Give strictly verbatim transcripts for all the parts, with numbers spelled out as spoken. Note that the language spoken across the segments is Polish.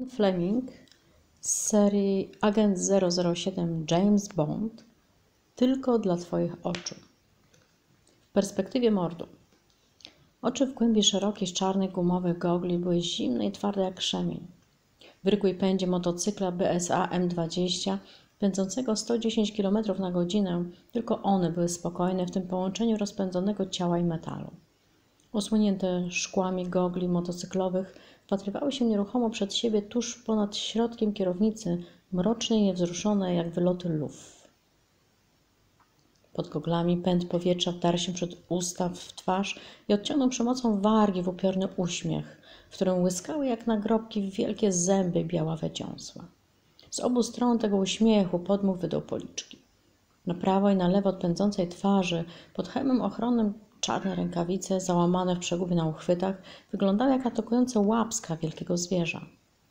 Fleming z serii Agent zero zero siedem James Bond tylko dla Twoich oczu. W perspektywie mordu. Oczy w głębi szerokich, czarnych, gumowych gogli były zimne i twarde jak krzemień. W rykłej pędzie motocykla B S A M dwadzieścia, pędzącego sto dziesięć kilometrów na godzinę, tylko one były spokojne w tym połączeniu rozpędzonego ciała i metalu. Osłonięte szkłami gogli motocyklowych, wpatrywały się nieruchomo przed siebie tuż ponad środkiem kierownicy, mroczne i niewzruszone jak wyloty luf. Pod goglami pęd powietrza wdarł się przed usta, w twarz i odciągnął przemocą wargi w upiorny uśmiech, w którym łyskały jak nagrobki wielkie zęby białawe dziąsła. Z obu stron tego uśmiechu podmuch wydał policzki. Na prawo i na lewo od pędzącej twarzy, pod hełmem ochronnym, czarne rękawice, załamane w przegubie na uchwytach, wyglądały jak atakujące łapska wielkiego zwierza.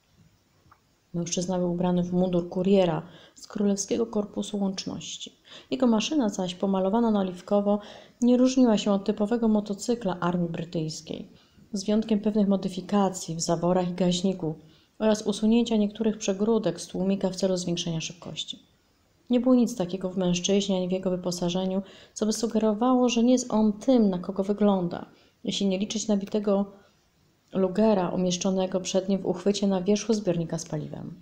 Mężczyzna był ubrany w mundur kuriera z Królewskiego Korpusu Łączności. Jego maszyna zaś, pomalowana na oliwkowo, nie różniła się od typowego motocykla armii brytyjskiej, z wyjątkiem pewnych modyfikacji w zaworach i gaźniku oraz usunięcia niektórych przegródek z tłumika w celu zwiększenia szybkości. Nie było nic takiego w mężczyźnie ani w jego wyposażeniu, co by sugerowało, że nie jest on tym, na kogo wygląda, jeśli nie liczyć nabitego lugera umieszczonego przed nim w uchwycie na wierzchu zbiornika z paliwem.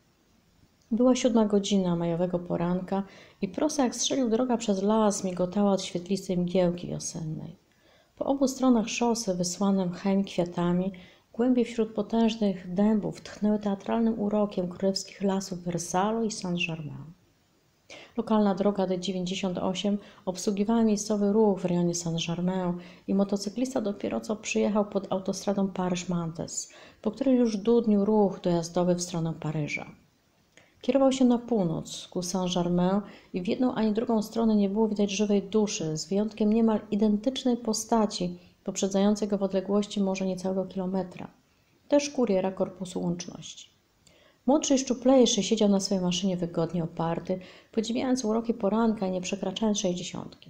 Była siódma godzina majowego poranka i prosta jak strzelił droga przez las migotała od świetlistej mgiełki wiosennej. Po obu stronach szosy, wysłane mchem kwiatami, głębiej wśród potężnych dębów tchnęły teatralnym urokiem królewskich lasów Wersalu i Saint-Germain. Lokalna droga D dziewięćdziesiąt osiem obsługiwała miejscowy ruch w rejonie Saint-Germain i motocyklista dopiero co przyjechał pod autostradą Paryż-Mantes, po której już dudnił ruch dojazdowy w stronę Paryża. Kierował się na północ, ku Saint-Germain i w jedną ani drugą stronę nie było widać żywej duszy, z wyjątkiem niemal identycznej postaci, poprzedzającej go w odległości może niecałego kilometra. Też kuriera Korpusu Łączności. Młodszy i szczuplejszy siedział na swojej maszynie wygodnie oparty, podziwiając uroki poranka i nie przekraczając sześćdziesiątki.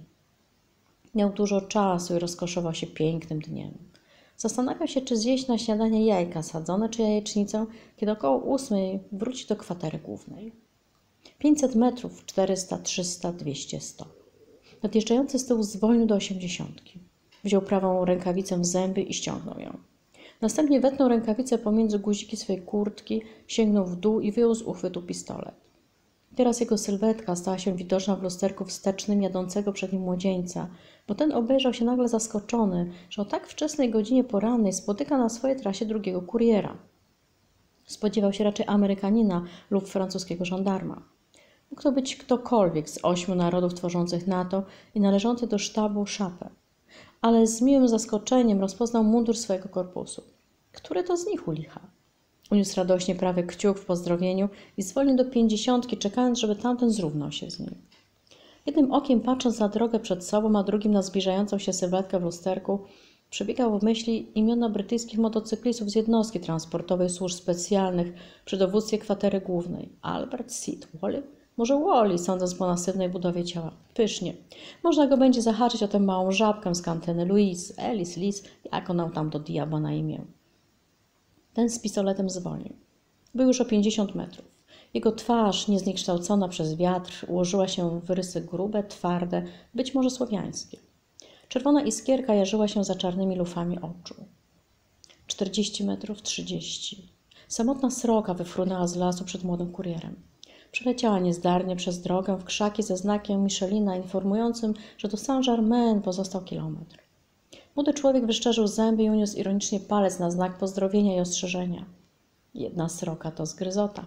Miał dużo czasu i rozkoszował się pięknym dniem. Zastanawiał się, czy zjeść na śniadanie jajka sadzone, czy jajecznicę, kiedy około ósmej wróci do kwatery głównej. pięćset metrów, czterysta, trzysta, dwieście, sto. Nadjeżdżający z tyłu zwolnił do osiemdziesiątki. Wziął prawą rękawicę w zęby i ściągnął ją. Następnie wetnął rękawicę pomiędzy guziki swej kurtki, sięgnął w dół i wyjął z uchwytu pistolet. Teraz jego sylwetka stała się widoczna w lusterku wstecznym jadącego przed nim młodzieńca, bo ten obejrzał się nagle zaskoczony, że o tak wczesnej godzinie porannej spotyka na swojej trasie drugiego kuriera. Spodziewał się raczej Amerykanina lub francuskiego żandarma. Mógł to być ktokolwiek z ośmiu narodów tworzących NATO i należący do sztabu Szapę. Ale z miłym zaskoczeniem rozpoznał mundur swojego korpusu. Który to z nich u licha? Uniósł radośnie prawy kciuk w pozdrowieniu i zwolnił do pięćdziesiątki, czekając, żeby tamten zrównał się z nim. Jednym okiem patrząc na drogę przed sobą, a drugim na zbliżającą się sylwetkę w lusterku, przebiegał w myśli imiona brytyjskich motocyklistów z jednostki transportowej służb specjalnych przy dowództwie kwatery głównej. Albert Sid Wally? Może Wally, sądząc po masywnej budowie ciała. Pysznie. Można go będzie zahaczyć o tę małą żabkę z kantyny Louise, Alice, Liz, jak ona tam do diabła na imię. Ten z pistoletem zwolnił. Był już o pięćdziesiąt metrów. Jego twarz, niezniekształcona przez wiatr, ułożyła się w rysy grube, twarde, być może słowiańskie. Czerwona iskierka jarzyła się za czarnymi lufami oczu. czterdzieści metrów, trzydzieści. Samotna sroka wyfrunęła z lasu przed młodym kurierem. Przeleciała niezdarnie przez drogę w krzaki ze znakiem Michelina informującym, że do Saint-Germain pozostał kilometr. Młody człowiek wyszczerzył zęby i uniósł ironicznie palec na znak pozdrowienia i ostrzeżenia. Jedna sroka to zgryzota.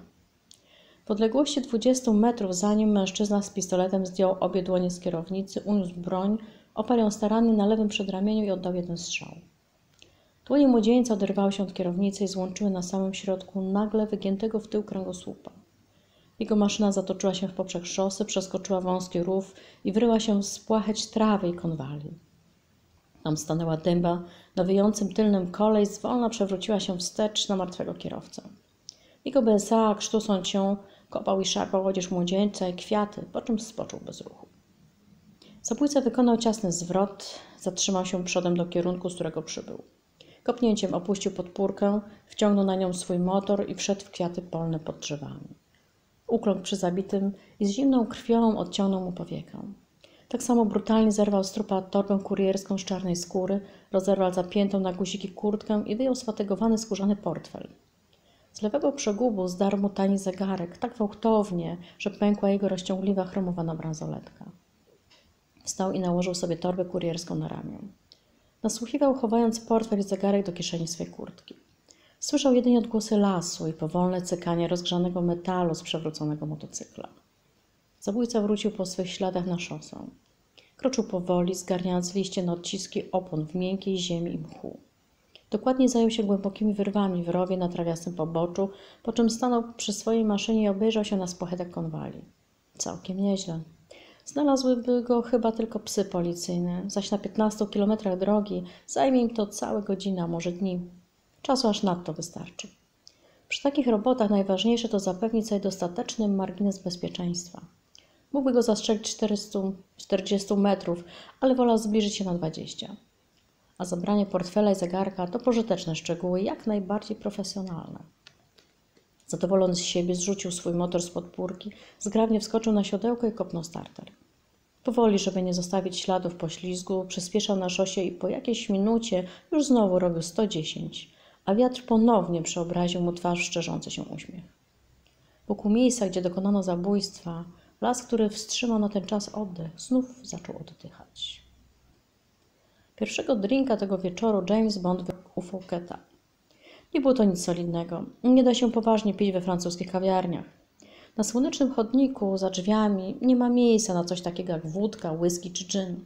W odległości dwudziestu metrów za nim mężczyzna z pistoletem zdjął obie dłonie z kierownicy, uniósł broń, oparł ją starannie na lewym przedramieniu i oddał jeden strzał. Dłonie młodzieńca oderwały się od kierownicy i złączyły na samym środku nagle wygiętego w tył kręgosłupa. Jego maszyna zatoczyła się w poprzek szosy, przeskoczyła wąski rów i wryła się w spłacheć trawy i konwali. Tam stanęła dęba, na wyjącym tylnym kole i zwolna przewróciła się wstecz na martwego kierowcę. Jego B S A, krztusąc się, kopał i szarpał odzież młodzieńca i kwiaty, po czym spoczął bez ruchu. Zabójca wykonał ciasny zwrot, zatrzymał się przodem do kierunku, z którego przybył. Kopnięciem opuścił podpórkę, wciągnął na nią swój motor i wszedł w kwiaty polne pod drzewami. Ukląkł przy zabitym i z zimną krwią odciągnął mu powiekę. Tak samo brutalnie zerwał z trupa torbę kurierską z czarnej skóry, rozerwał zapiętą na guziki kurtkę i wyjął sfatygowany skórzany portfel. Z lewego przegubu zdarł mu tani zegarek, tak gwałtownie, że pękła jego rozciągliwa chromowana bransoletka. Wstał i nałożył sobie torbę kurierską na ramię. Nasłuchiwał, chowając portfel i zegarek do kieszeni swej kurtki. Słyszał jedynie odgłosy lasu i powolne cykanie rozgrzanego metalu z przewróconego motocykla. Zabójca wrócił po swych śladach na szosę. Kroczył powoli, zgarniając liście na odciski opon w miękkiej ziemi i mchu. Dokładnie zajął się głębokimi wyrwami w rowie na trawiastym poboczu, po czym stanął przy swojej maszynie i obejrzał się na spochetek konwali. Całkiem nieźle. Znalazłyby go chyba tylko psy policyjne, zaś na piętnastu kilometrach drogi zajmie im to całe godziny, a może dni. Czasu aż nadto wystarczy. Przy takich robotach najważniejsze to zapewnić sobie dostateczny margines bezpieczeństwa. Mógłby go zastrzelić czterysta czterdzieści metrów, ale wolał zbliżyć się na dwadzieścia. A zabranie portfela i zegarka to pożyteczne szczegóły, jak najbardziej profesjonalne. Zadowolony z siebie zrzucił swój motor z podpórki, zgrabnie wskoczył na siodełko i kopnął starter. Powoli, żeby nie zostawić śladów poślizgu, przyspieszał na szosie i po jakiejś minucie już znowu robił sto dziesięć, a wiatr ponownie przeobraził mu twarz w szczerzący się uśmiech. Wokół miejsca, gdzie dokonano zabójstwa, las, który wstrzymał na ten czas oddech, znów zaczął oddychać. Pierwszego drinka tego wieczoru James Bond wypił u Fouqueta. Nie było to nic solidnego. Nie da się poważnie pić we francuskich kawiarniach. Na słonecznym chodniku za drzwiami nie ma miejsca na coś takiego jak wódka, whisky czy gin.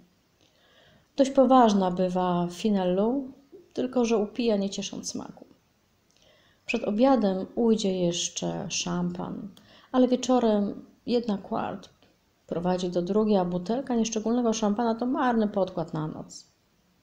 Dość poważna bywa Finellu, tylko że upija nie ciesząc smaku. Przed obiadem ujdzie jeszcze szampan, ale wieczorem jedna quart prowadzi do drugiej, a butelka nieszczególnego szampana to marny podkład na noc.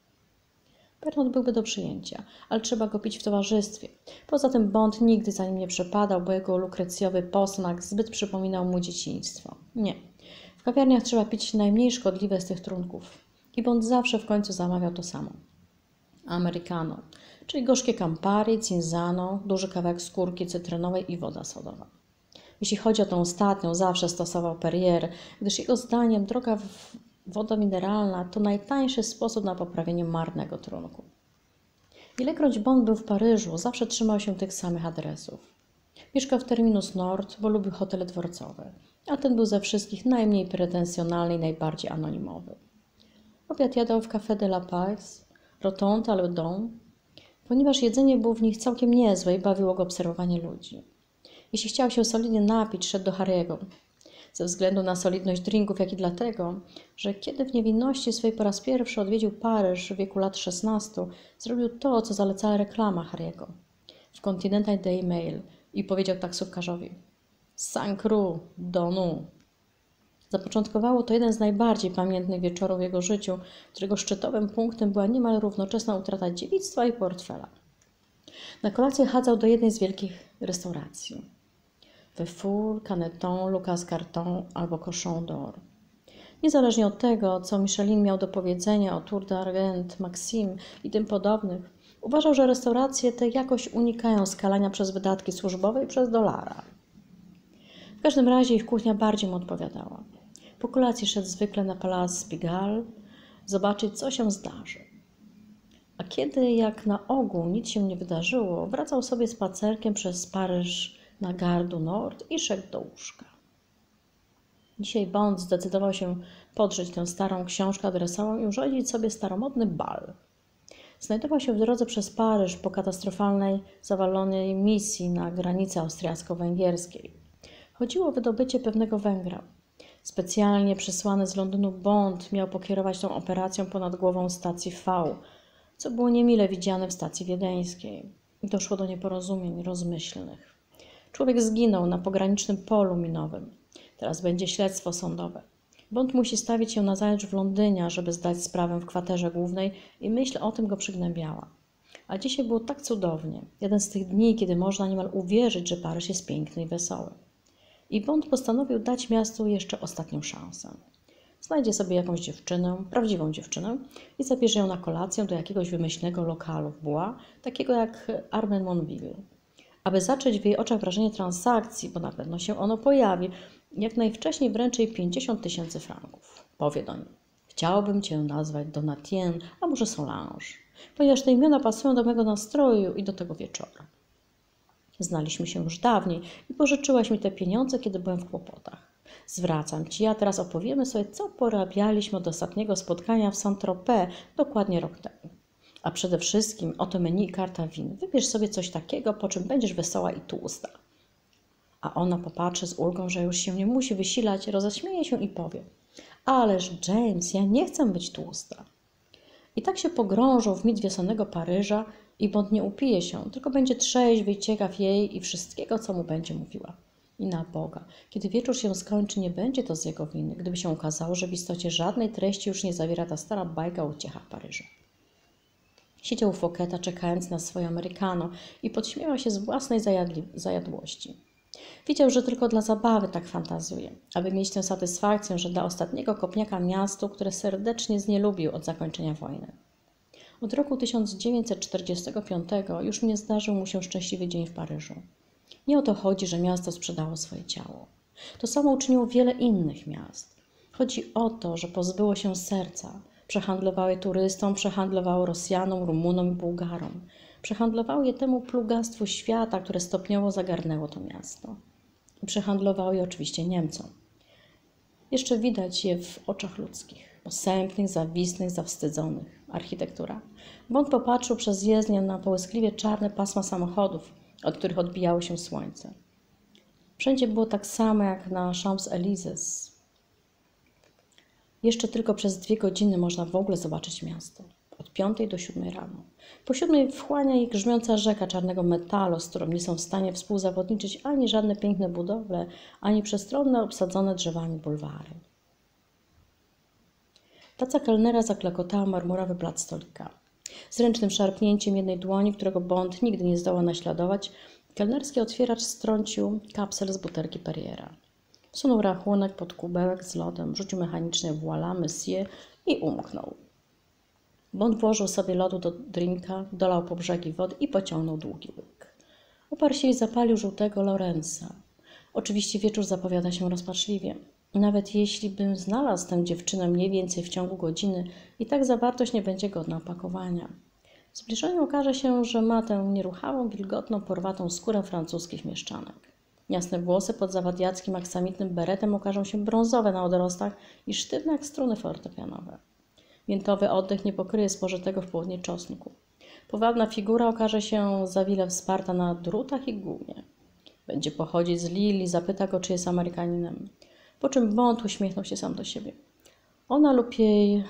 Pernod byłby do przyjęcia, ale trzeba go pić w towarzystwie. Poza tym Bond nigdy za nim nie przepadał, bo jego lukrecjowy posmak zbyt przypominał mu dzieciństwo. Nie. W kawiarniach trzeba pić najmniej szkodliwe z tych trunków. I Bond zawsze w końcu zamawiał to samo. Americano, czyli gorzkie Campari, Cinzano, duży kawałek skórki cytrynowej i woda sodowa. Jeśli chodzi o tą ostatnią, zawsze stosował Perrier, gdyż jego zdaniem droga woda mineralna to najtańszy sposób na poprawienie marnego trunku. Ilekroć Bond był w Paryżu, zawsze trzymał się tych samych adresów. Mieszkał w Terminus Nord, bo lubił hotele dworcowe, a ten był ze wszystkich najmniej pretensjonalny i najbardziej anonimowy. Obiad jadał w Café de la Paix, Rotonde albo Dom, ponieważ jedzenie było w nich całkiem niezłe i bawiło go obserwowanie ludzi. Jeśli chciał się solidnie napić, szedł do Harry'ego. Ze względu na solidność drinków, jak i dlatego, że kiedy w niewinności swej po raz pierwszy odwiedził Paryż w wieku lat szesnastu, zrobił to, co zalecała reklama Harry'ego w Continental Daily Mail i powiedział taksówkarzowi: "Cinq rue, donu". Zapoczątkowało to jeden z najbardziej pamiętnych wieczorów w jego życiu, którego szczytowym punktem była niemal równoczesna utrata dziewictwa i portfela. Na kolację chadzał do jednej z wielkich restauracji. Wefour, Caneton, Lucas Carton albo Cochon d'Or. Niezależnie od tego, co Michelin miał do powiedzenia o Tour d'Argent, Maxime i tym podobnych, uważał, że restauracje te jakoś unikają skalania przez wydatki służbowe i przez dolara. W każdym razie ich kuchnia bardziej mu odpowiadała. Po kolacji szedł zwykle na Place Pigalle zobaczyć, co się zdarzy. A kiedy, jak na ogół, nic się nie wydarzyło, wracał sobie spacerkiem przez Paryż na Gare du Nord i szedł do łóżka. Dzisiaj Bond zdecydował się podrzeć tę starą książkę adresową i urządzić sobie staromodny bal. Znajdował się w drodze przez Paryż po katastrofalnej, zawalonej misji na granicy austriacko-węgierskiej. Chodziło o wydobycie pewnego Węgra. Specjalnie przysłany z Londynu Bond miał pokierować tą operacją ponad głową stacji V, co było niemile widziane w stacji wiedeńskiej. Doszło do nieporozumień rozmyślnych. Człowiek zginął na pogranicznym polu minowym. Teraz będzie śledztwo sądowe. Bond musi stawić się nazajutrz w Londynie, żeby zdać sprawę w kwaterze głównej i myśl o tym go przygnębiała. A dzisiaj było tak cudownie. Jeden z tych dni, kiedy można niemal uwierzyć, że Paryż jest piękny i wesoły. I Bond postanowił dać miastu jeszcze ostatnią szansę. znajdzie sobie jakąś dziewczynę, prawdziwą dziewczynę i zabierze ją na kolację do jakiegoś wymyślnego lokalu w Bois, takiego jak Armenonville. Aby zacząć w jej oczach wrażenie transakcji, bo na pewno się ono pojawi, jak najwcześniej wręczy jej pięćdziesiąt tysięcy franków. Powie do niej: chciałbym Cię nazwać Donatien, a może Solange, ponieważ te imiona pasują do mego nastroju i do tego wieczora. Znaliśmy się już dawniej i pożyczyłaś mi te pieniądze, kiedy byłem w kłopotach. Zwracam Ci, a teraz opowiemy sobie, co porabialiśmy od ostatniego spotkania w Saint-Tropez dokładnie rok temu. A przede wszystkim oto menu i karta win. Wybierz sobie coś takiego, po czym będziesz wesoła i tłusta. A ona popatrzy z ulgą, że już się nie musi wysilać, roześmieje się i powie: ależ James, ja nie chcę być tłusta. I tak się pogrążą w mit wiosennego Paryża i Bond nie upije się, tylko będzie trzeźwy i ciekaw jej i wszystkiego, co mu będzie mówiła. I na Boga, kiedy wieczór się skończy, nie będzie to z jego winy, gdyby się okazało, że w istocie żadnej treści już nie zawiera ta stara bajka o uciechach Paryża. Siedział u Fouqueta, czekając na swoje Amerykano i podśmiewał się z własnej zajadli- zajadłości. Wiedział, że tylko dla zabawy tak fantazuje, aby mieć tę satysfakcję, że dla ostatniego kopniaka miastu, które serdecznie znielubił od zakończenia wojny. Od roku tysiąc dziewięćset czterdziestego piątego już nie zdarzył mu się szczęśliwy dzień w Paryżu. Nie o to chodzi, że miasto sprzedało swoje ciało. To samo uczyniło wiele innych miast. Chodzi o to, że pozbyło się serca. Przehandlowały turystom, przehandlowało Rosjanom, Rumunom i Bułgarom. Przehandlowały je temu plugastwu świata, które stopniowo zagarnęło to miasto. I przehandlowały je oczywiście Niemcom. Jeszcze widać je w oczach ludzkich, posępnych, zawistnych, zawstydzonych. Architektura. Bond popatrzył przez jezdnię na połyskliwie czarne pasma samochodów, od których odbijało się słońce. Wszędzie było tak samo jak na Champs-Élysées. Jeszcze tylko przez dwie godziny można w ogóle zobaczyć miasto. Od piątej do siódmej rano. Po siódmej wchłania ich grzmiąca rzeka czarnego metalu, z którą nie są w stanie współzawodniczyć ani żadne piękne budowle, ani przestronne, obsadzone drzewami bulwary. Taca kelnera zaklekotała marmurowy blat stolika. Zręcznym szarpnięciem jednej dłoni, którego Bond nigdy nie zdoła naśladować, kelnerski otwieracz strącił kapsel z butelki Perriera. Wsunął rachunek pod kubełek z lodem, rzucił mechanicznie voilà, monsieur i umknął. Bond włożył sobie lodu do drinka, dolał po brzegi wody i pociągnął długi łyk. Uparł się i zapalił żółtego Lorenza. Oczywiście wieczór zapowiada się rozpaczliwie. Nawet jeśli bym znalazł tę dziewczynę mniej więcej w ciągu godziny, i tak zawartość nie będzie godna opakowania. W zbliżeniu okaże się, że ma tę nieruchawą, wilgotną, porwatą skórę francuskich mieszczanek. Jasne włosy pod zawadiackim aksamitnym beretem okażą się brązowe na odrostach i sztywne jak struny fortepianowe. Miętowy oddech nie pokryje spożytego w południe czosnku. Powabna figura okaże się za wile wsparta na drutach i gumie. Będzie pochodzić z Lille i zapyta go, czy jest Amerykaninem. Po czym Bond uśmiechnął się sam do siebie. Ona lub jej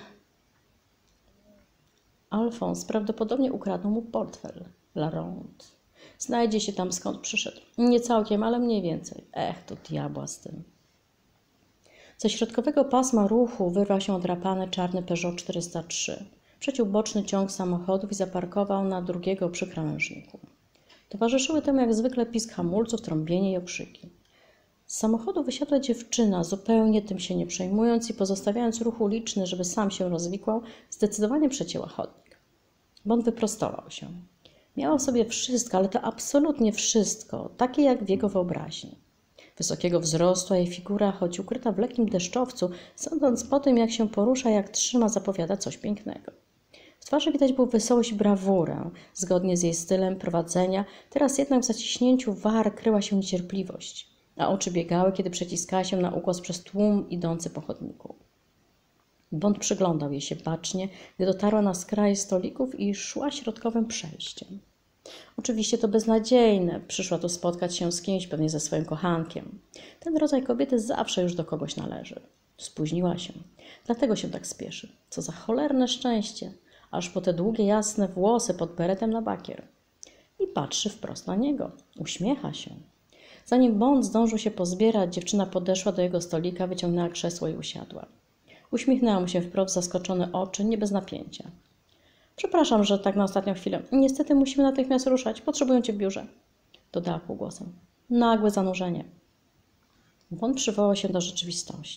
Alphonse prawdopodobnie ukradną mu portfel. La Ronde. Znajdzie się tam, skąd przyszedł. Nie całkiem, ale mniej więcej. Ech, to diabła z tym. Ze środkowego pasma ruchu wyrwał się odrapany czarny Peugeot czterysta trzy. Przeciął boczny ciąg samochodów i zaparkował na drugiego przy krawężniku. Towarzyszyły temu jak zwykle pisk hamulców, trąbienie i okrzyki. Z samochodu wysiadła dziewczyna, zupełnie tym się nie przejmując i pozostawiając ruch uliczny, żeby sam się rozwikłał, zdecydowanie przecięła chodnik. Bond wyprostował się. Miała w sobie wszystko, ale to absolutnie wszystko, takie jak w jego wyobraźni. Wysokiego wzrostu, a jej figura, choć ukryta w lekkim deszczowcu, sądząc po tym, jak się porusza, jak trzyma, zapowiada coś pięknego. W twarzy widać było wesołość i brawurę, zgodnie z jej stylem prowadzenia, teraz jednak w zaciśnięciu war kryła się niecierpliwość, a oczy biegały, kiedy przeciskała się na ukos przez tłum idący po chodniku. Bond przyglądał jej się bacznie, gdy dotarła na skraj stolików i szła środkowym przejściem. Oczywiście to beznadziejne. Przyszła tu spotkać się z kimś, pewnie ze swoim kochankiem. Ten rodzaj kobiety zawsze już do kogoś należy. Spóźniła się. Dlatego się tak spieszy. Co za cholerne szczęście. Aż po te długie, jasne włosy pod beretem na bakier. I patrzy wprost na niego. Uśmiecha się. Zanim Bond zdążył się pozbierać, dziewczyna podeszła do jego stolika, wyciągnęła krzesło i usiadła. Uśmiechnęła mu się wprost zaskoczone oczy, nie bez napięcia. Przepraszam, że tak na ostatnią chwilę. Niestety musimy natychmiast ruszać. Potrzebuję cię w biurze. Dodała półgłosem. Nagłe zanurzenie. Bond przywołał się do rzeczywistości.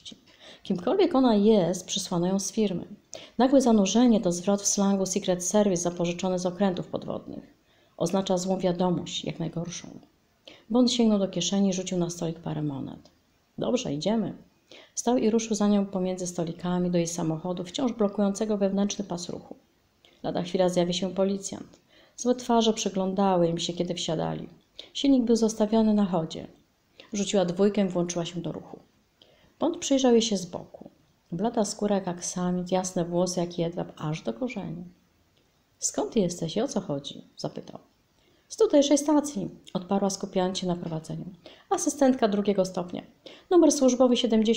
Kimkolwiek ona jest, przysłano ją z firmy. Nagłe zanurzenie to zwrot w slangu Secret Service zapożyczony z okrętów podwodnych. Oznacza złą wiadomość, jak najgorszą. Bond sięgnął do kieszeni i rzucił na stolik parę monet. Dobrze, idziemy. Stał i ruszył za nią pomiędzy stolikami do jej samochodu, wciąż blokującego wewnętrzny pas ruchu. Lada chwila zjawi się policjant. Złe twarze przyglądały im się, kiedy wsiadali. Silnik był zostawiony na chodzie. Rzuciła dwójkę i włączyła się do ruchu. Bond przyjrzał jej się z boku. Blada skóra jak aksamit, jasne włosy jak jedwab, aż do korzeni. Skąd jesteś i o co chodzi? Zapytał. Z tutejszej stacji, odparła, skupiając się na prowadzeniu. Asystentka drugiego stopnia. Numer służbowy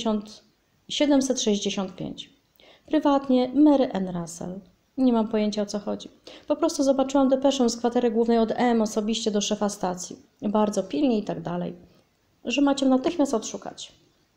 siedemset sześćdziesiąt pięć. Prywatnie Mary Ann Russell. Nie mam pojęcia, o co chodzi. Po prostu zobaczyłam depeszę z kwatery głównej od M osobiście do szefa stacji. Bardzo pilnie i tak dalej. Że macie natychmiast odszukać.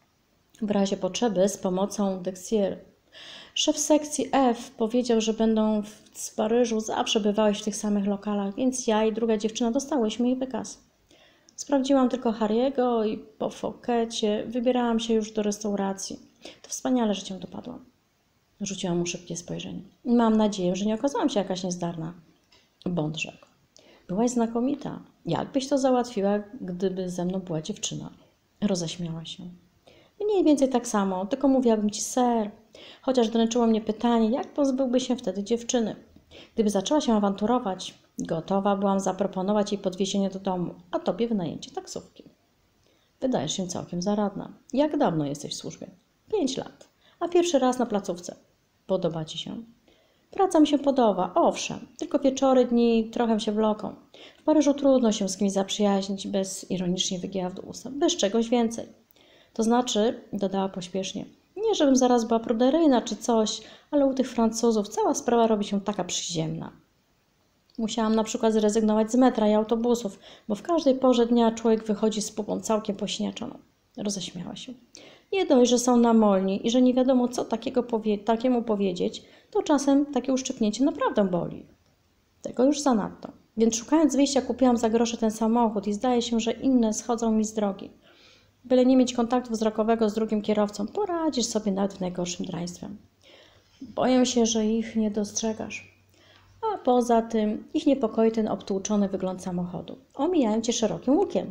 W razie potrzeby z pomocą Dexier. Szef sekcji F powiedział, że będą w Paryżu zawsze bywałeś w tych samych lokalach, więc ja i druga dziewczyna dostałyśmy jej wykaz. Sprawdziłam tylko Harry'ego i po fokecie wybierałam się już do restauracji. To wspaniale, że cię dopadłam. Rzuciłam mu szybkie spojrzenie. Mam nadzieję, że nie okazałam się jakaś niezdarna. Bond rzekł. Byłaś znakomita. Jakbyś to załatwiła, gdyby ze mną była dziewczyna? Roześmiała się. Mniej więcej tak samo, tylko mówiłabym ci ser. Chociaż dręczyło mnie pytanie, jak pozbyłby się wtedy dziewczyny. Gdyby zaczęła się awanturować, gotowa byłam zaproponować jej podwiezienie do domu, a tobie wynajęcie taksówki. Wydajesz się całkiem zaradna. Jak dawno jesteś w służbie? Pięć lat. A pierwszy raz na placówce. Podoba ci się? Praca mi się podoba, owszem. Tylko wieczory, dni, trochę się wloką. W Paryżu trudno się z kimś zaprzyjaźnić, bez ironicznie wygięła w usta, bez czegoś więcej. To znaczy, dodała pośpiesznie, nie żebym zaraz była pruderyjna czy coś, ale u tych Francuzów cała sprawa robi się taka przyziemna. Musiałam na przykład zrezygnować z metra i autobusów, bo w każdej porze dnia człowiek wychodzi z pupą całkiem posiniaczoną. Roześmiała się. Nie dość, że są namolni i że nie wiadomo co takiego powie takiemu powiedzieć, to czasem takie uszczypnięcie naprawdę boli. Tego już zanadto. Więc szukając wyjścia kupiłam za grosze ten samochód i zdaje się, że inne schodzą mi z drogi. Byle nie mieć kontaktu wzrokowego z drugim kierowcą, poradzisz sobie nawet w najgorszym draństwem. Boję się, że ich nie dostrzegasz. A poza tym ich niepokoi ten obtłuczony wygląd samochodu. Omijają cię szerokim łukiem.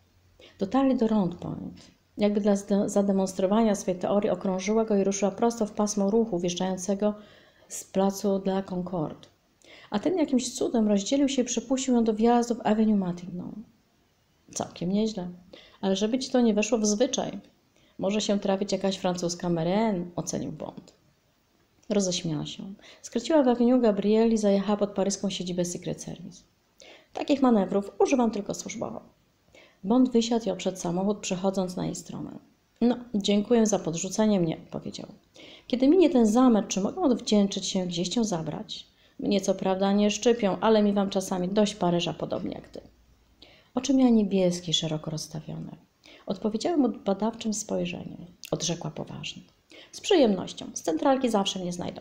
Dotarli do Round Point. Jakby dla zademonstrowania swej teorii okrążyła go i ruszyła prosto w pasmo ruchu wjeżdżającego z placu de la Concorde. A ten jakimś cudem rozdzielił się i przypuścił ją do wjazdu w Avenue Matignon. Całkiem nieźle. Ale żeby ci to nie weszło w zwyczaj. Może się trafić jakaś francuska Mary, ocenił Bond. Roześmiała się. Skręciła w Avenue Gabriel i zajechała pod paryską siedzibę Secret Service. Takich manewrów używam tylko służbowo. Bond wysiadł i obszedł samochód, przechodząc na jej stronę. No, dziękuję za podrzucenie mnie, powiedział. Kiedy minie ten zamęt, czy mogę odwdzięczyć się gdzieś cię zabrać? Mnie co prawda nie szczypią, ale mi wam czasami dość Paryża podobnie jak ty. Oczy miała niebieskie, szeroko rozstawione. Odpowiedziałem mu badawczym spojrzeniem. Odrzekła poważnie. Z przyjemnością. Z centralki zawsze mnie znajdą.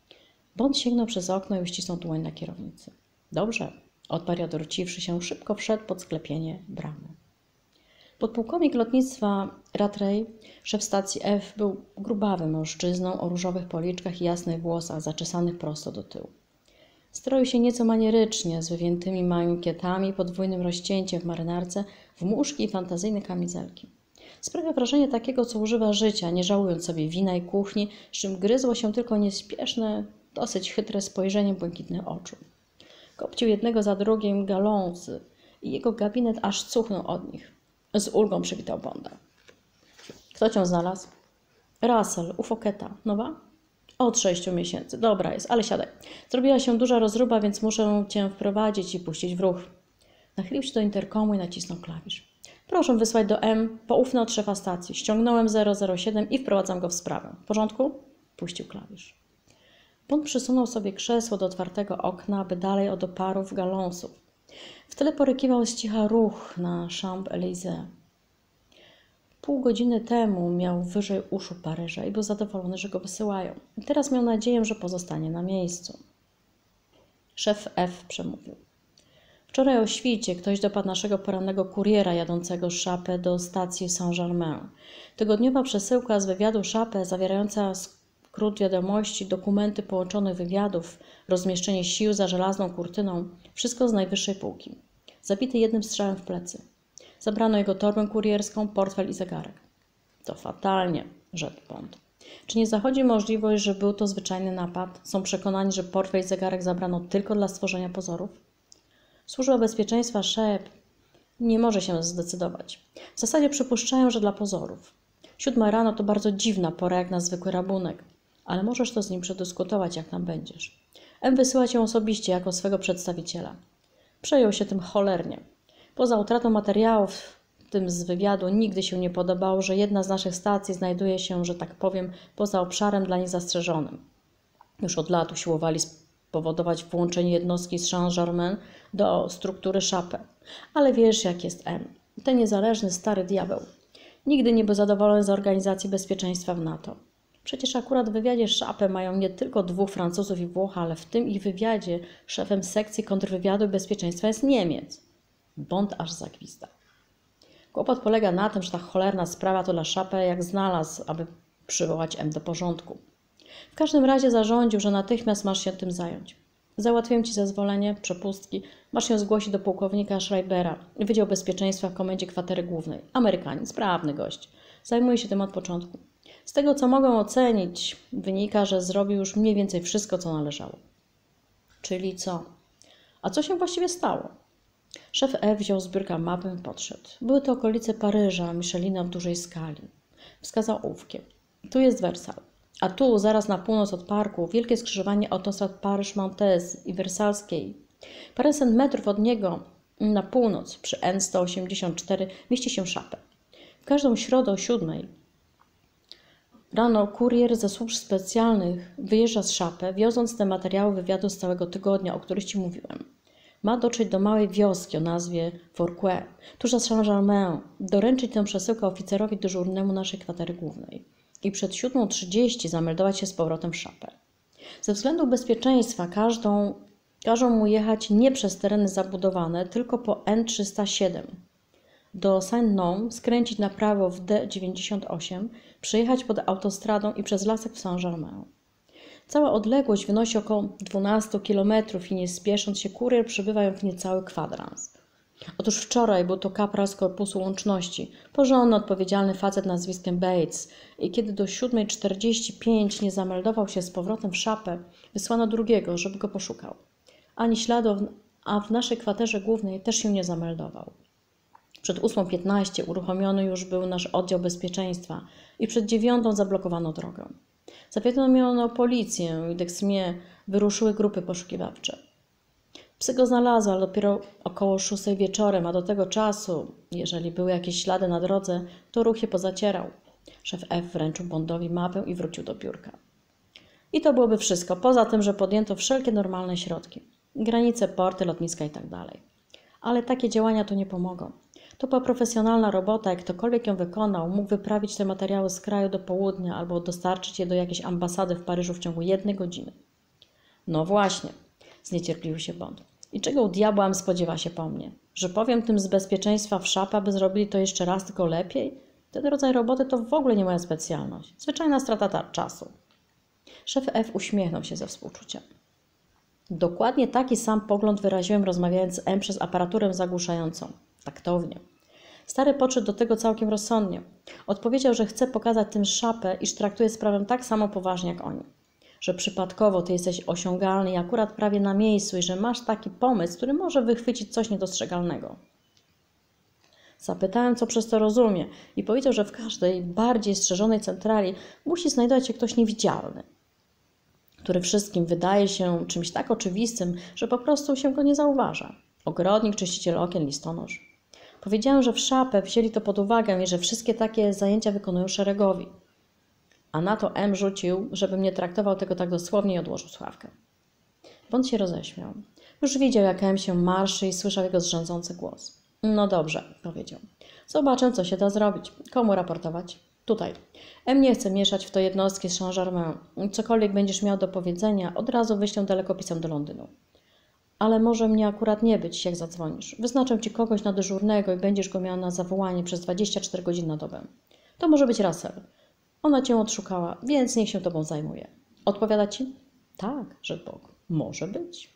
Bond sięgnął przez okno i uścisnął dłoń na kierownicy. Dobrze. Odparł, odwróciwszy się, szybko wszedł pod sklepienie bramy. Podpułkownik lotnictwa Rattray, szef stacji F, był grubawym mężczyzną o różowych policzkach i jasnych włosach zaczesanych prosto do tyłu. Stroił się nieco manierycznie, z wywiętymi mankietami i podwójnym rozcięciem w marynarce, w muszki i fantazyjne kamizelki. Sprawia wrażenie takiego, co używa życia, nie żałując sobie wina i kuchni, z czym gryzło się tylko niespieszne, dosyć chytre spojrzenie błękitnych oczu. Kopcił jednego za drugim galonsy i jego gabinet aż cuchnął od nich. Z ulgą przywitał Bonda. Kto cię znalazł? Russell, u Foketa. Nowa? Od sześciu miesięcy. Dobra jest, ale siadaj. Zrobiła się duża rozruba, więc muszę cię wprowadzić i puścić w ruch. Nachylił się do interkomu i nacisnął klawisz. Proszę wysłać do M poufne od szefa stacji. Ściągnąłem zero zero siedem i wprowadzam go w sprawę. W porządku? Puścił klawisz. Bond przysunął sobie krzesło do otwartego okna, aby dalej od oparów galonsów. W tle porykiwał z cicha ruch na Champs-Élysées. Pół godziny temu miał wyżej uszu Paryża i był zadowolony, że go wysyłają. Teraz miał nadzieję, że pozostanie na miejscu. Szef F przemówił. Wczoraj o świcie ktoś dopadł naszego porannego kuriera jadącego z Chappé do stacji Saint-Germain. Tygodniowa przesyłka z wywiadu Chappé, zawierająca skrót wiadomości, dokumenty połączonych wywiadów, rozmieszczenie sił za żelazną kurtyną, wszystko z najwyższej półki. Zabity jednym strzałem w plecy. Zabrano jego torbę kurierską, portfel i zegarek. To fatalnie, rzekł Bond. Czy nie zachodzi możliwość, że był to zwyczajny napad? Są przekonani, że portfel i zegarek zabrano tylko dla stworzenia pozorów? Służba Bezpieczeństwa S Z P nie może się zdecydować. W zasadzie przypuszczają, że dla pozorów. Siódma rano to bardzo dziwna pora jak na zwykły rabunek, ale możesz to z nim przedyskutować, jak tam będziesz. M wysyła cię osobiście jako swego przedstawiciela. Przejął się tym cholernie. Poza utratą materiałów, tym z wywiadu, nigdy się nie podobało, że jedna z naszych stacji znajduje się, że tak powiem, poza obszarem dla nich zastrzeżonym. Już od lat usiłowali spowodować włączenie jednostki z Saint-Germain do struktury Chappé. Ale wiesz, jak jest M. Ten niezależny stary diabeł. Nigdy nie był zadowolony z organizacji bezpieczeństwa w NATO. Przecież akurat w wywiadzie Chappé mają nie tylko dwóch Francuzów i Włoch, ale w tym ich wywiadzie szefem sekcji kontrwywiadu i bezpieczeństwa jest Niemiec. Bond aż zagwizdał. Kłopot polega na tym, że ta cholerna sprawa to dla Chappé jak znalazł, aby przywołać M do porządku. W każdym razie zarządził, że natychmiast masz się tym zająć. Załatwiłem ci zezwolenie, przepustki, masz się zgłosić do pułkownika Schreibera, Wydział Bezpieczeństwa w Komendzie Kwatery Głównej. Amerykanin, sprawny gość. Zajmuje się tym od początku. Z tego, co mogę ocenić, wynika, że zrobił już mniej więcej wszystko, co należało. Czyli co? A co się właściwie stało? Szef F wziął z biurka mapę i podszedł. Były to okolice Paryża, Michelina w dużej skali. Wskazał ołówkiem. Tu jest Wersal. A tu, zaraz na północ od parku, wielkie skrzyżowanie autostrad Paryż-Montez i Wersalskiej. Paręset metrów od niego na północ, przy N sto osiemdziesiąt cztery, mieści się Chappé. W każdą środę o siódmej rano kurier ze służb specjalnych wyjeżdża z Chappé, wioząc te materiały wywiadu z całego tygodnia, o których ci mówiłem. Ma dotrzeć do małej wioski o nazwie Fourqueux, tuż za Saint-Germain, doręczyć tę przesyłkę oficerowi dyżurnemu naszej kwatery głównej i przed siódmą trzydzieści zameldować się z powrotem w Chappé. Ze względu bezpieczeństwa każdą, każą mu jechać nie przez tereny zabudowane, tylko po N trzysta siedem. Do Saint-Nom skręcić na prawo w D dziewięćdziesiąt osiem, przejechać pod autostradą i przez lasek w Saint-Germain. Cała odległość wynosi około dwanaście kilometrów i nie spiesząc się kurier przybywa w niecały kwadrans. Otóż wczoraj był to kapral z Korpusu Łączności, porządny, odpowiedzialny facet nazwiskiem Bates i kiedy do siódmej czterdzieści pięć nie zameldował się z powrotem w Chappé, wysłano drugiego, żeby go poszukał. Ani śladu, a w naszej kwaterze głównej też się nie zameldował. Przed ósmą piętnaście uruchomiony już był nasz oddział bezpieczeństwa i przed dziewiątą zablokowano drogę. Zawiadomiono policję i Dexmie wyruszyły grupy poszukiwawcze. Psy go znalazły, ale dopiero około szóstej wieczorem, a do tego czasu, jeżeli były jakieś ślady na drodze, to ruch je pozacierał. Szef F wręczył Bondowi mapę i wrócił do biurka. I to byłoby wszystko, poza tym, że podjęto wszelkie normalne środki. Granice, porty, lotniska i tak dalej. Ale takie działania tu nie pomogą. To była profesjonalna robota, jak ktokolwiek ją wykonał, mógł wyprawić te materiały z kraju do południa albo dostarczyć je do jakiejś ambasady w Paryżu w ciągu jednej godziny. No właśnie, zniecierpliwił się Bond. I czego u diabła spodziewa się po mnie? Że powiem tym z bezpieczeństwa w Chappé, aby zrobili to jeszcze raz, tylko lepiej? Ten rodzaj roboty to w ogóle nie moja specjalność. Zwyczajna strata czasu. Szef F uśmiechnął się ze współczuciem. Dokładnie taki sam pogląd wyraziłem, rozmawiając z M przez aparaturę zagłuszającą. Taktownie. Stary podszedł do tego całkiem rozsądnie. Odpowiedział, że chce pokazać tym Chappé, iż traktuje sprawę tak samo poważnie jak oni. Że przypadkowo ty jesteś osiągalny i akurat prawie na miejscu i że masz taki pomysł, który może wychwycić coś niedostrzegalnego. Zapytałem, co przez to rozumie i powiedział, że w każdej bardziej strzeżonej centrali musi znajdować się ktoś niewidzialny, który wszystkim wydaje się czymś tak oczywistym, że po prostu się go nie zauważa. Ogrodnik, czyściciel okien, listonosz. Powiedziałem, że w Chappé wzięli to pod uwagę i że wszystkie takie zajęcia wykonują szeregowi. A na to M rzucił, żebym nie traktował tego tak dosłownie i odłożył słuchawkę. Bond się roześmiał. Już widział, jak M się marszy i słyszał jego zrzędzący głos. No dobrze, powiedział. Zobaczę, co się da zrobić. Komu raportować? Tutaj. M nie chce mieszać w to jednostki z Saint-Germain. Cokolwiek będziesz miał do powiedzenia, od razu wyślę dalekopisem do Londynu. ale może mnie akurat nie być, jak zadzwonisz. Wyznaczę ci kogoś na dyżurnego i będziesz go miał na zawołanie przez dwadzieścia cztery godziny na dobę. To może być Russell. Ona cię odszukała, więc niech się tobą zajmuje. Odpowiada ci? Tak, rzekł Bóg. Może być.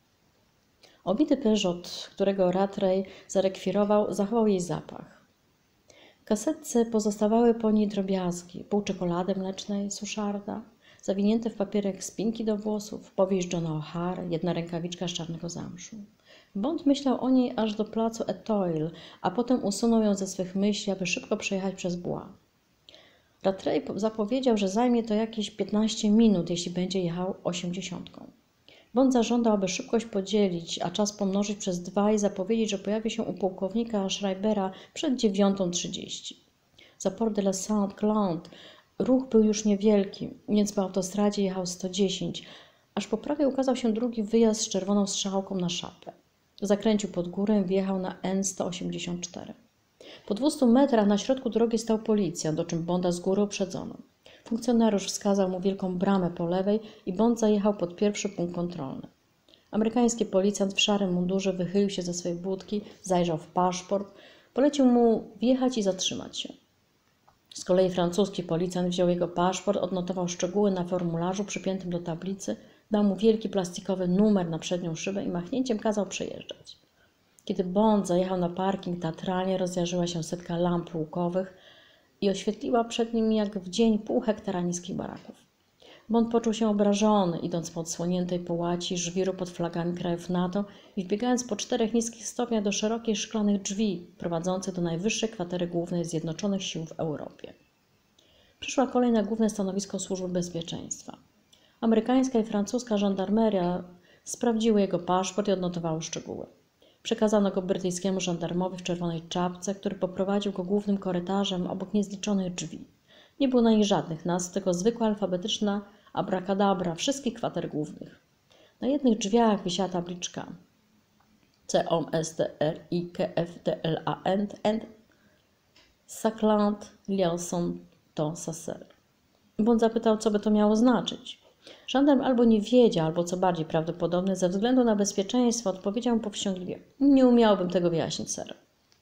Obity Peugeot, którego Rattray zarekwirował, zachował jej zapach. W kasetce pozostawały po niej drobiazgi, pół czekolady mlecznej, suszarda, zawinięte w papierek spinki do włosów, powieść Johna O'Hare, jedna rękawiczka z czarnego zamszu. Bond myślał o niej aż do placu Etoile, a potem usunął ją ze swych myśli, aby szybko przejechać przez Bois. Rattray zapowiedział, że zajmie to jakieś piętnaście minut, jeśli będzie jechał osiemdziesiątką. Bond zażądał, aby szybkość podzielić, a czas pomnożyć przez dwa i zapowiedzieć, że pojawi się u pułkownika Schreibera przed dziewiątą trzydzieści. Za Port de la Sainte-Claude ruch był już niewielki, więc po autostradzie jechał sto dziesięć, aż po prawej ukazał się drugi wyjazd z czerwoną strzałką na szapę. Zakręcił pod górę i wjechał na N sto osiemdziesiąt cztery. Po dwustu metrach na środku drogi stał policjant, o czym Bonda z góry uprzedzono. Funkcjonariusz wskazał mu wielką bramę po lewej i Bond zajechał pod pierwszy punkt kontrolny. Amerykański policjant w szarym mundurze wychylił się ze swej budki, zajrzał w paszport, polecił mu wjechać i zatrzymać się. Z kolei francuski policjant wziął jego paszport, odnotował szczegóły na formularzu przypiętym do tablicy, dał mu wielki plastikowy numer na przednią szybę i machnięciem kazał przejeżdżać. Kiedy Bond zajechał na parking, teatralnie rozjarzyła się setka lamp łukowych i oświetliła przed nim jak w dzień pół hektara niskich baraków. Bond poczuł się obrażony, idąc po odsłoniętej połaci żwiru pod flagami krajów NATO i wbiegając po czterech niskich stopniach do szerokich szklanych drzwi prowadzących do najwyższej kwatery głównej Zjednoczonych Sił w Europie. Przyszła kolej na główne stanowisko Służby Bezpieczeństwa. Amerykańska i francuska żandarmeria sprawdziły jego paszport i odnotowały szczegóły. Przekazano go brytyjskiemu żandarmowi w czerwonej czapce, który poprowadził go głównym korytarzem obok niezliczonych drzwi. Nie było na nich żadnych nazw, tylko zwykła alfabetyczna abracadabra wszystkich kwater głównych. Na jednych drzwiach wisiała tabliczka C O M S T R I K F D L A N and Saclant Liaison to Sasser. Bond zapytał, co by to miało znaczyć. Żandarm albo nie wiedział, albo co bardziej prawdopodobne, ze względu na bezpieczeństwo odpowiedział mu powściągliwie. Nie umiałbym tego wyjaśnić, ser.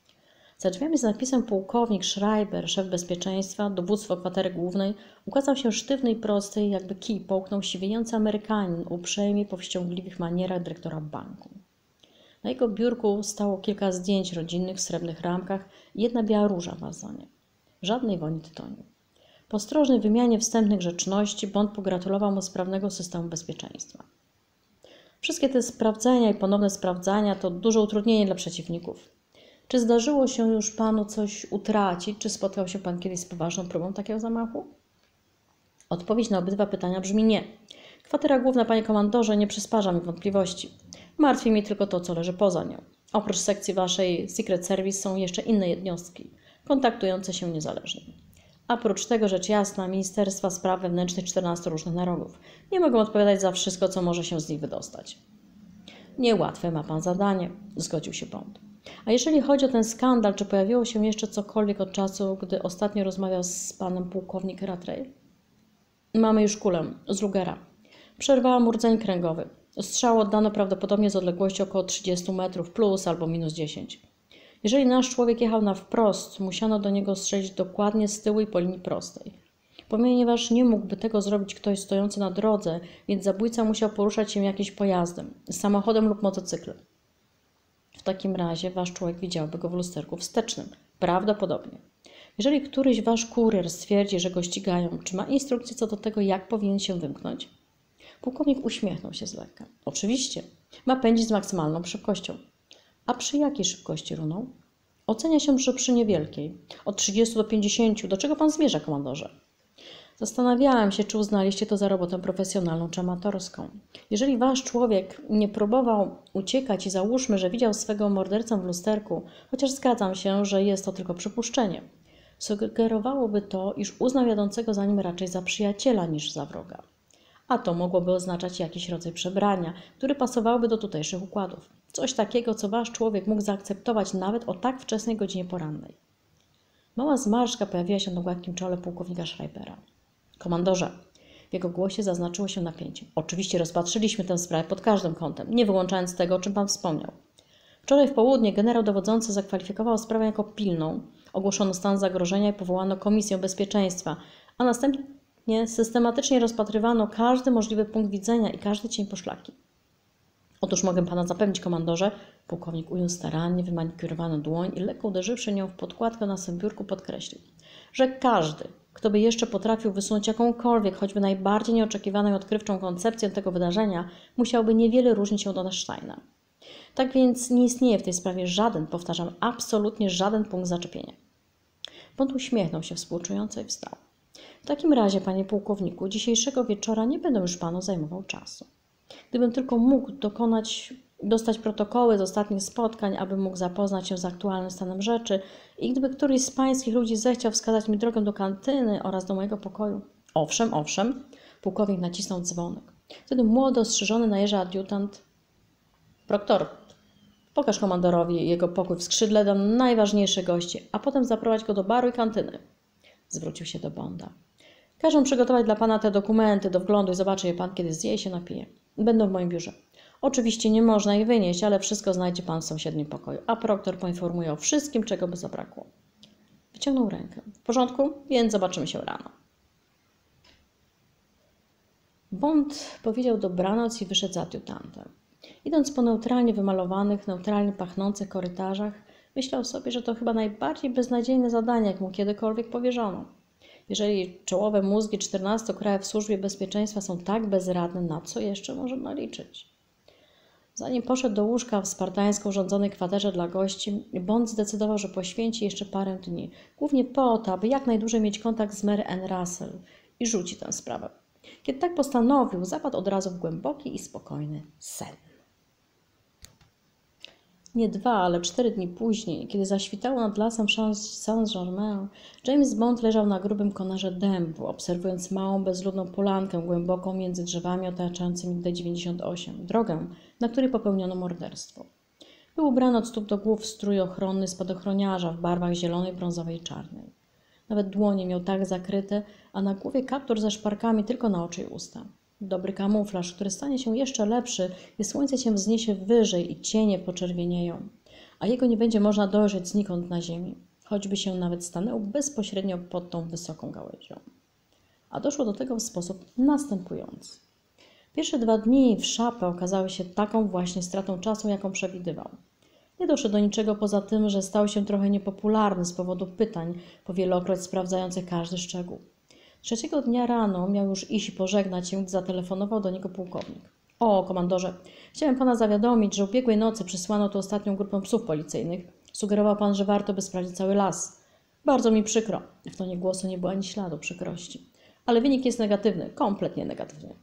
Za drzwiami z napisem pułkownik Schreiber, szef bezpieczeństwa, dowództwo kwatery głównej, ukazał się sztywny i prosty, jakby kij połknął siwiejący Amerykanin o uprzejmie powściągliwych manierach dyrektora banku. Na jego biurku stało kilka zdjęć rodzinnych w srebrnych ramkach i jedna biała róża w wazonie. Żadnej woni tytoniu. Po ostrożnej wymianie wstępnych grzeczności Bond pogratulował mu sprawnego systemu bezpieczeństwa. Wszystkie te sprawdzenia i ponowne sprawdzania to duże utrudnienie dla przeciwników. Czy zdarzyło się już panu coś utracić? Czy spotkał się pan kiedyś z poważną próbą takiego zamachu? Odpowiedź na obydwa pytania brzmi nie. Kwatera główna, panie komandorze, nie przysparza mi wątpliwości. Martwi mnie tylko to, co leży poza nią. Oprócz sekcji waszej Secret Service są jeszcze inne jednostki, kontaktujące się niezależnie. A prócz tego, rzecz jasna, Ministerstwa Spraw Wewnętrznych czternastu różnych narodów nie mogą odpowiadać za wszystko, co może się z nich wydostać. Niełatwe ma pan zadanie, zgodził się Bond. A jeżeli chodzi o ten skandal, czy pojawiło się jeszcze cokolwiek od czasu, gdy ostatnio rozmawiał z panem pułkownik Rattray? Mamy już kulę z Rugera. Przerwała mu rdzeń kręgowy. Strzał oddano prawdopodobnie z odległości około trzydziestu metrów, plus albo minus dziesięć. Jeżeli nasz człowiek jechał na wprost, musiano do niego strzelić dokładnie z tyłu i po linii prostej. Ponieważ nie mógłby tego zrobić ktoś stojący na drodze, więc zabójca musiał poruszać się jakimś pojazdem, samochodem lub motocyklem. W takim razie wasz człowiek widziałby go w lusterku wstecznym. Prawdopodobnie. Jeżeli któryś wasz kurier stwierdzi, że go ścigają, czy ma instrukcję co do tego, jak powinien się wymknąć? Pułkownik uśmiechnął się z lekka. Oczywiście. Ma pędzić z maksymalną szybkością. A przy jakiej szybkości runął? Ocenia się, że przy niewielkiej. Od trzydziestu do pięćdziesięciu. Do czego pan zmierza, komandorze? Zastanawiałem się, czy uznaliście to za robotę profesjonalną czy amatorską. Jeżeli wasz człowiek nie próbował uciekać i załóżmy, że widział swego mordercę w lusterku, chociaż zgadzam się, że jest to tylko przypuszczenie, sugerowałoby to, iż uznał jadącego za nim raczej za przyjaciela niż za wroga. A to mogłoby oznaczać jakiś rodzaj przebrania, który pasowałby do tutejszych układów. Coś takiego, co wasz człowiek mógł zaakceptować nawet o tak wczesnej godzinie porannej. Mała zmarszczka pojawiła się na gładkim czole pułkownika Schreibera. Komandorze, W jego głosie zaznaczyło się napięcie. Oczywiście rozpatrzyliśmy tę sprawę pod każdym kątem, nie wyłączając tego, o czym pan wspomniał. Wczoraj w południe generał dowodzący zakwalifikował sprawę jako pilną, ogłoszono stan zagrożenia i powołano Komisję Bezpieczeństwa, a następnie systematycznie rozpatrywano każdy możliwy punkt widzenia i każdy cień poszlaki. Otóż mogę pana zapewnić, komandorze, pułkownik ujął starannie wymanikiurowaną dłoń i lekko uderzywszy nią w podkładkę na swym biurku podkreślił, że każdy, kto by jeszcze potrafił wysunąć jakąkolwiek, choćby najbardziej nieoczekiwaną i odkrywczą koncepcję tego wydarzenia, musiałby niewiele różnić się od Einsteina. Tak więc nie istnieje w tej sprawie żaden, powtarzam, absolutnie żaden punkt zaczepienia. Bond uśmiechnął się współczująco i wstał. W takim razie, panie pułkowniku, dzisiejszego wieczora nie będę już panu zajmował czasu. Gdybym tylko mógł dokonać, dostać protokoły z ostatnich spotkań, aby mógł zapoznać się z aktualnym stanem rzeczy i gdyby któryś z pańskich ludzi zechciał wskazać mi drogę do kantyny oraz do mojego pokoju. Owszem, owszem, pułkownik nacisnął dzwonek. Wtedy młody, ostrzyżony na jeża adiutant. Proktor, pokaż komandorowi jego pokój w skrzydle, dam najważniejsze gości, a potem zaprowadź go do baru i kantyny. Zwrócił się do Bonda. Każę przygotować dla pana te dokumenty do wglądu i zobaczy je pan, kiedy zje i się napije. Będą w moim biurze. Oczywiście nie można ich wynieść, ale wszystko znajdzie pan w sąsiednim pokoju, a proktor poinformuje o wszystkim, czego by zabrakło. Wyciągnął rękę. W porządku? Więc zobaczymy się rano. Bond powiedział dobranoc i wyszedł z adiutantem. Idąc po neutralnie wymalowanych, neutralnie pachnących korytarzach, myślał sobie, że to chyba najbardziej beznadziejne zadanie, jak mu kiedykolwiek powierzono. Jeżeli czołowe mózgi czternastu krajów w służbie bezpieczeństwa są tak bezradne, na co jeszcze możemy liczyć? Zanim poszedł do łóżka w spartańsko urządzonej kwaterze dla gości, Bond zdecydował, że poświęci jeszcze parę dni, głównie po to, aby jak najdłużej mieć kontakt z Mary Ann Russell i rzuci tę sprawę. Kiedy tak postanowił, zapadł od razu w głęboki i spokojny sen. Nie dwa, ale cztery dni później, kiedy zaświtało nad lasem Saint-Germain, James Bond leżał na grubym konarze dębu, obserwując małą, bezludną polankę głęboką między drzewami otaczającymi D dziewięćdziesiąt osiem, drogę, na której popełniono morderstwo. Był ubrany od stóp do głów w strój ochronny spadochroniarza w barwach zielonej, brązowej i czarnej. Nawet dłonie miał tak zakryte, a na głowie kaptur ze szparkami tylko na oczy i usta. Dobry kamuflaż, który stanie się jeszcze lepszy, gdy słońce się wzniesie wyżej i cienie poczerwienieją, a jego nie będzie można dojrzeć znikąd na ziemi, choćby się nawet stanęło bezpośrednio pod tą wysoką gałęzią. A doszło do tego w sposób następujący. Pierwsze dwa dni w szapę okazały się taką właśnie stratą czasu, jaką przewidywał. Nie doszło do niczego poza tym, że stał się trochę niepopularny z powodu pytań, powielokroć sprawdzających każdy szczegół. Trzeciego dnia rano miał już iść i pożegnać się, gdy zatelefonował do niego pułkownik. O, komandorze, chciałem pana zawiadomić, że ubiegłej nocy przysłano tu ostatnią grupę psów policyjnych. Sugerował pan, że warto by sprawdzić cały las. Bardzo mi przykro. W tonie głosu nie było ani śladu przykrości. Ale wynik jest negatywny, kompletnie negatywny.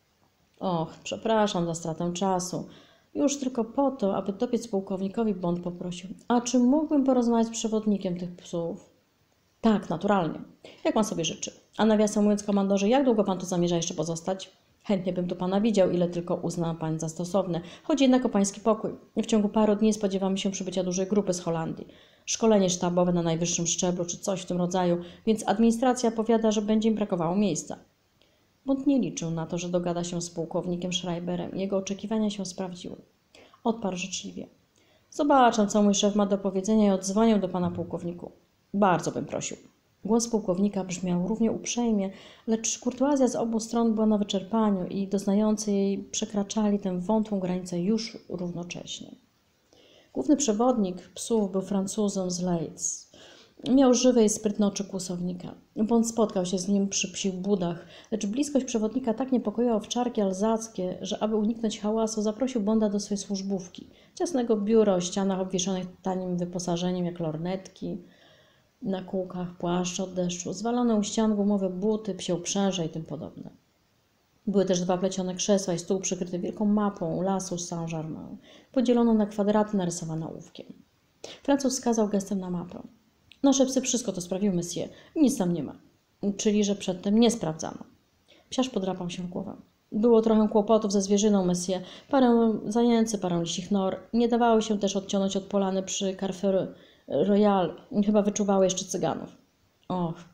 Och, przepraszam za stratę czasu. Już tylko po to, aby dobiec pułkownikowi, Bond poprosił. A czy mógłbym porozmawiać z przewodnikiem tych psów? Tak, naturalnie. Jak pan sobie życzy. A nawiasem mówiąc, komandorze, jak długo pan tu zamierza jeszcze pozostać? Chętnie bym tu pana widział, ile tylko uzna pan za stosowne. Chodzi jednak o pański pokój. W ciągu paru dni spodziewamy się przybycia dużej grupy z Holandii. Szkolenie sztabowe na najwyższym szczeblu, czy coś w tym rodzaju, więc administracja powiada, że będzie im brakowało miejsca. Bond nie liczył na to, że dogada się z pułkownikiem Schreiberem i jego oczekiwania się sprawdziły. Odparł życzliwie. Zobaczę, co mój szef ma do powiedzenia i odzwonię do pana pułkowniku. Bardzo bym prosił. Głos pułkownika brzmiał równie uprzejmie, lecz kurtuazja z obu stron była na wyczerpaniu i doznający jej przekraczali tę wątłą granicę już równocześnie. Główny przewodnik psów był Francuzem z Leeds. Miał żywe i sprytne oczy kłusownika. Bond spotkał się z nim przy psich budach, lecz bliskość przewodnika tak niepokoiła owczarki alzackie, że aby uniknąć hałasu, zaprosił Bonda do swojej służbówki. Ciasnego biura o ścianach obwieszonych tanim wyposażeniem jak lornetki, na kółkach płaszcze od deszczu, zwalone u ścian gumowe buty, psie uprzęże i tym podobne. Były też dwa plecione krzesła i stół przykryty wielką mapą lasu Saint-Germain, podzieloną na kwadraty narysowane ołówkiem. Francuz wskazał gestem na mapę. Nasze psy wszystko to sprawiły, monsieur. Nic tam nie ma. Czyli, że przedtem nie sprawdzano. Psiarz podrapał się w głowę. Było trochę kłopotów ze zwierzyną, monsieur. Parę zajęcy, parę lisich nor. Nie dawały się też odciągnąć od polany przy Carrefour Royal. Chyba wyczuwały jeszcze cyganów. Och,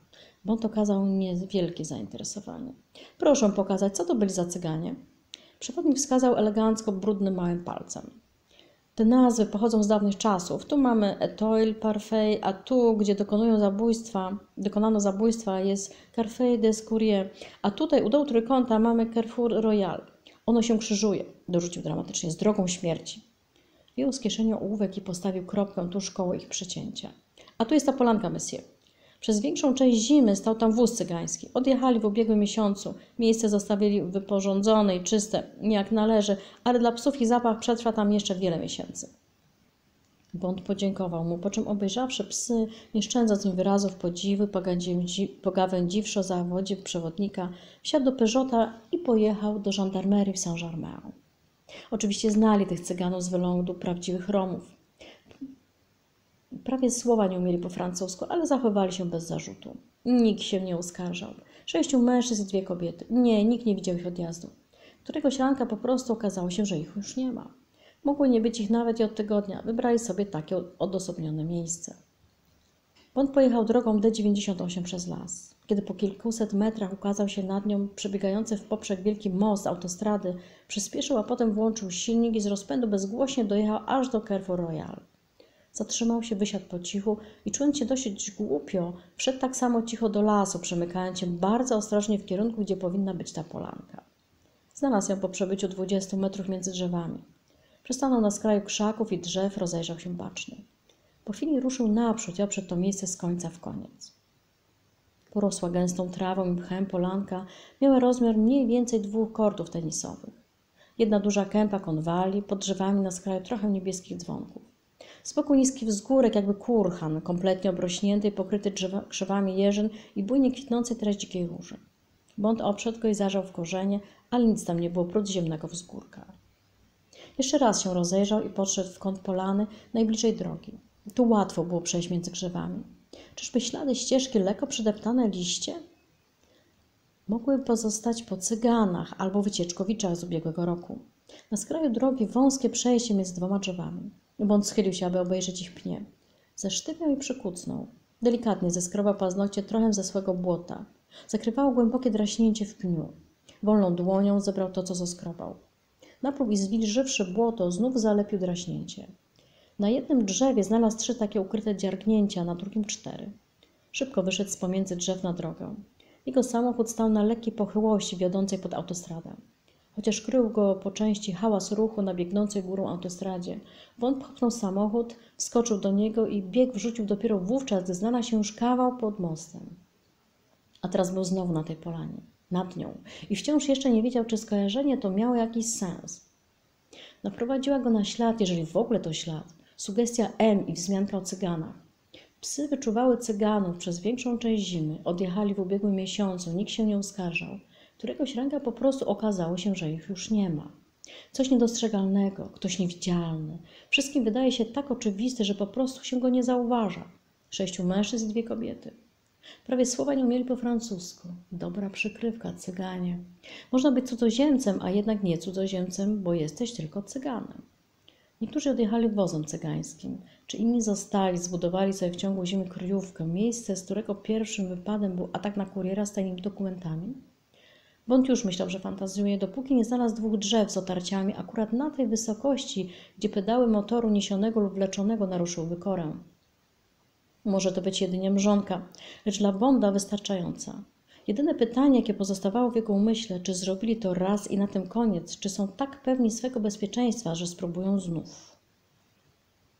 Bond okazał niewielkie zainteresowanie. Proszę pokazać, co to byli za cyganie. Przewodnik wskazał elegancko brudnym małym palcem. Te nazwy pochodzą z dawnych czasów. Tu mamy Etoile Parfait, a tu, gdzie dokonują zabójstwa, dokonano zabójstwa, jest Carrefour des Courriers, a tutaj u dołu trójkąta mamy Carrefour Royal. Ono się krzyżuje, dorzucił dramatycznie, z drogą śmierci. Wyjął z kieszeni ołówek i postawił kropkę tuż koło ich przecięcia. A tu jest ta polanka, monsieur. Przez większą część zimy stał tam wóz cygański. Odjechali w ubiegłym miesiącu. Miejsce zostawili wyporządzone i czyste, jak należy, ale dla psów ich zapach przetrwa tam jeszcze wiele miesięcy. Bond podziękował mu, po czym obejrzawszy psy, nie szczędząc im wyrazów podziwu, pogawędziwszy o zawodzie przewodnika, wsiadł do Peugeota i pojechał do żandarmerii w Saint-Germain. Oczywiście znali tych cyganów z wylądu prawdziwych Romów. Prawie słowa nie umieli po francusku, ale zachowali się bez zarzutu. Nikt się nie uskarżał. Sześciu mężczyzn i dwie kobiety. Nie, nikt nie widział ich odjazdu. Któregoś ranka po prostu okazało się, że ich już nie ma. Mogło nie być ich nawet i od tygodnia. Wybrali sobie takie odosobnione miejsce. Bond pojechał drogą D dziewięćdziesiąt osiem przez las. Kiedy po kilkuset metrach ukazał się nad nią przebiegający w poprzek wielki most autostrady, przyspieszył, a potem włączył silnik i z rozpędu bezgłośnie dojechał aż do Carrefour Royal. Zatrzymał się, wysiadł po cichu i czując się dosyć głupio, wszedł tak samo cicho do lasu, przemykając się bardzo ostrożnie w kierunku, gdzie powinna być ta polanka. Znalazł ją po przebyciu dwudziestu metrów między drzewami. Przystanął na skraju krzaków i drzew, rozejrzał się bacznie. Po chwili ruszył naprzód i obszedł to miejsce z końca w koniec. Porosła gęstą trawą i mchem polanka miała rozmiar mniej więcej dwóch kortów tenisowych. Jedna duża kępa konwali, pod drzewami na skraju trochę niebieskich dzwonków. Z boku niski wzgórek, jakby kurhan, kompletnie obrośnięty i pokryty krzewami jeżyn i bujnie kwitnącej teraz dzikiej róży. Bond obszedł go i zajrzał w korzenie, ale nic tam nie było prócz ziemnego wzgórka. Jeszcze raz się rozejrzał i podszedł w kąt polany, najbliżej drogi. Tu łatwo było przejść między krzewami. Czyżby ślady ścieżki lekko przydeptane liście? Mogły pozostać po cyganach albo wycieczkowiczach z ubiegłego roku. Na skraju drogi wąskie przejście między dwoma drzewami. Bond schylił się, aby obejrzeć ich pnie. Zesztywiał i przykucnął. Delikatnie zeskrobał paznokcie trochę zesłego błota. Zakrywało głębokie draśnięcie w pniu. Wolną dłonią zebrał to, co zeskrobał. Napróg i zwilżywszy błoto, znów zalepił draśnięcie. Na jednym drzewie znalazł trzy takie ukryte dziargnięcia, na drugim cztery. Szybko wyszedł z pomiędzy drzew na drogę. Jego samochód stał na lekkiej pochyłości wiodącej pod autostradę. Chociaż krył go po części hałas ruchu na biegnącej górą autostradzie, Bond popchnął samochód, wskoczył do niego i bieg wrzucił dopiero wówczas, gdy znalazł się już kawał pod mostem. A teraz był znowu na tej polanie, nad nią i wciąż jeszcze nie wiedział, czy skojarzenie to miało jakiś sens. Naprowadziła go na ślad, jeżeli w ogóle to ślad, sugestia M i wzmianka o cyganach. Psy wyczuwały cyganów przez większą część zimy, odjechali w ubiegłym miesiącu, nikt się nie uskarżał. Któregoś ranka po prostu okazało się, że ich już nie ma. Coś niedostrzegalnego, ktoś niewidzialny. Wszystkim wydaje się tak oczywisty, że po prostu się go nie zauważa. Sześciu mężczyzn i dwie kobiety. Prawie słowa nie umieli po francusku. Dobra przykrywka, cyganie. Można być cudzoziemcem, a jednak nie cudzoziemcem, bo jesteś tylko cyganem. Niektórzy odjechali wozem cygańskim. Czy inni zostali, zbudowali sobie w ciągu zimy kryjówkę, miejsce, z którego pierwszym wypadem był atak na kuriera z tajnymi dokumentami? Bond już myślał, że fantazjuje, dopóki nie znalazł dwóch drzew z otarciami akurat na tej wysokości, gdzie pedały motoru niesionego lub wleczonego naruszyłyby korę. Może to być jedynie mrzonka, lecz dla Bonda wystarczająca. Jedyne pytanie, jakie pozostawało w jego umyśle, czy zrobili to raz i na tym koniec, czy są tak pewni swego bezpieczeństwa, że spróbują znów.